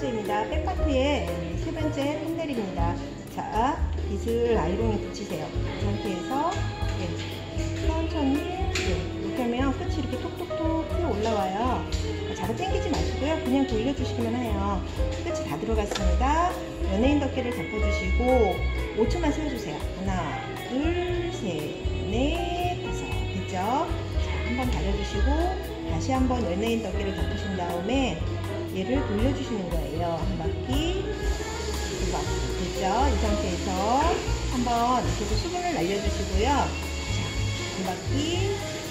번째입니다. 백파트의 세 번째 판넬입니다. 자, 빗을 아이롱에 붙이세요. 이 상태에서 천천히 이렇게 하면 끝이 이렇게 톡톡톡 튀어 올라와요. 잡아 당기지 마시고요. 그냥 돌려주시기만 해요. 끝이 다 들어갔습니다. 연예인 덮개를 덮어주시고 5초만 세워주세요. 하나, 둘, 셋, 넷, 다섯. 됐죠? 자, 한번 달려주시고 다시 한번 연예인 덮개를 덮으신 다음에 얘를 돌려주시는 거예요. 한 바퀴, 두 바퀴. 됐죠? 이 상태에서 한번 계속 수분을 날려주시고요. 자, 한 바퀴,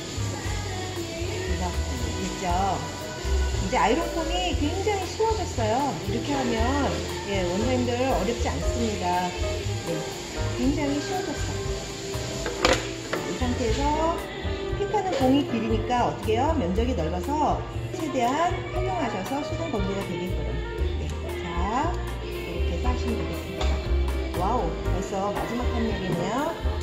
두 바퀴. 됐죠? 이제 아이롱폼이 굉장히 쉬워졌어요. 이렇게 하면 원장님들 어렵지 않습니다. 굉장히 쉬워졌어요. 이 상태에서 픽하는 공이 길이니까 어떻게 해요? 면적이 넓어서 최대한 활용하셔서 수분 건조가 되게끔. 자, 이렇게 해서 하시면 되겠습니다. 와우, 벌써 마지막 판넬이네요.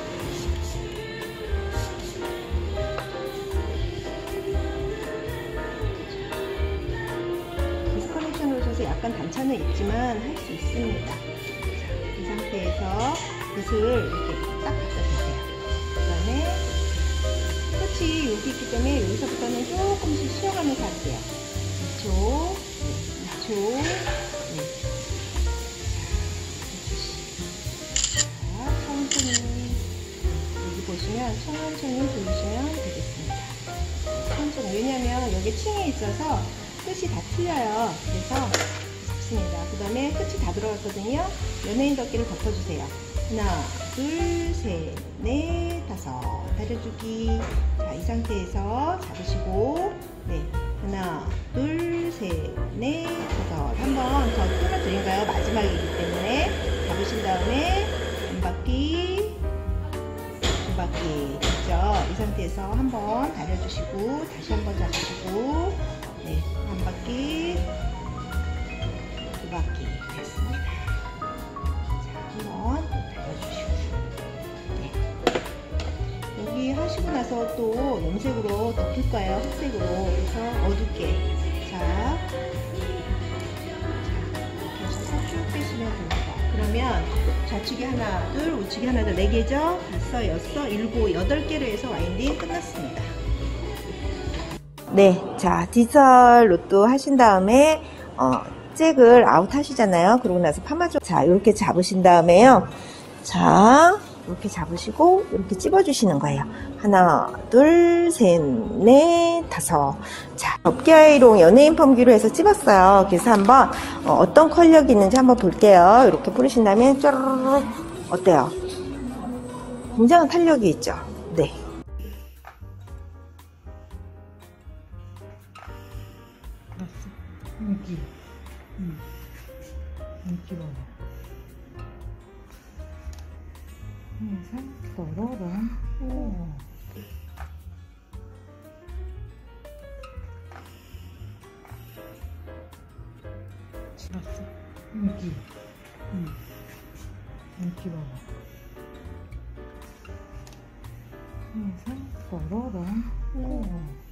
약간 단차는 있지만 할 수 있습니다. 자, 이 상태에서 빗을 이렇게 딱 갖다 주세요. 그 다음에 끝이 여기 있기 때문에 여기서부터는 조금씩 쉬어가면서 할게요. 2초, 2초, 자, 천천히 여기 보시면 천천히 돌리시면 되겠습니다. 천천히, 왜냐면 여기 층이 있어서 끝이 다 틀려요. 그래서 잡습니다. 그 다음에 끝이 다 들어갔거든요. 연예인 덮개를 덮어주세요. 하나, 둘, 셋, 넷, 다섯. 다려주기. 자, 이 상태에서 잡으시고, 하나, 둘, 셋, 넷, 다섯. 한 번 더 끊어드린가요? 마지막이기 때문에. 잡으신 다음에 한 바퀴, 두 바퀴. 됐죠? 이 상태에서 한 번 다려주시고, 다시 한 번 잡으시고, 한 바퀴, 두 바퀴 됐습니다. 자, 한번 달려주시고, 여기 하시고 나서 또 염색으로 덮을 거예요. 흑색으로. 그래서 어둡게. 자, 이렇게 해서 쭉 빼시면 됩니다. 그러면 좌측이 하나, 둘, 우측이 하나, 둘, 4개죠? 5, 6, 7, 8개로 해서 와인딩 끝났습니다. 자, 디지털 로또 하신 다음에 잭을 아웃 하시잖아요. 그러고 나서 파마존, 자, 이렇게 잡으신 다음에요. 자, 이렇게 잡으시고 이렇게 찝어주시는 거예요. 하나, 둘, 셋, 넷, 다섯. 자, 덮개 아이롱 연예인 펌기로 해서 찝었어요. 그래서 한번 어떤 컬력이 있는지 한번 볼게요. 이렇게 뿌리신 다음에 쪼르르. 어때요? 굉장한 탄력이 있죠? 네. 여기, 여기 봐봐. 항상 떨어라. 오. 봤어? 여기, 여기 봐봐. 항상 떨어라. 오.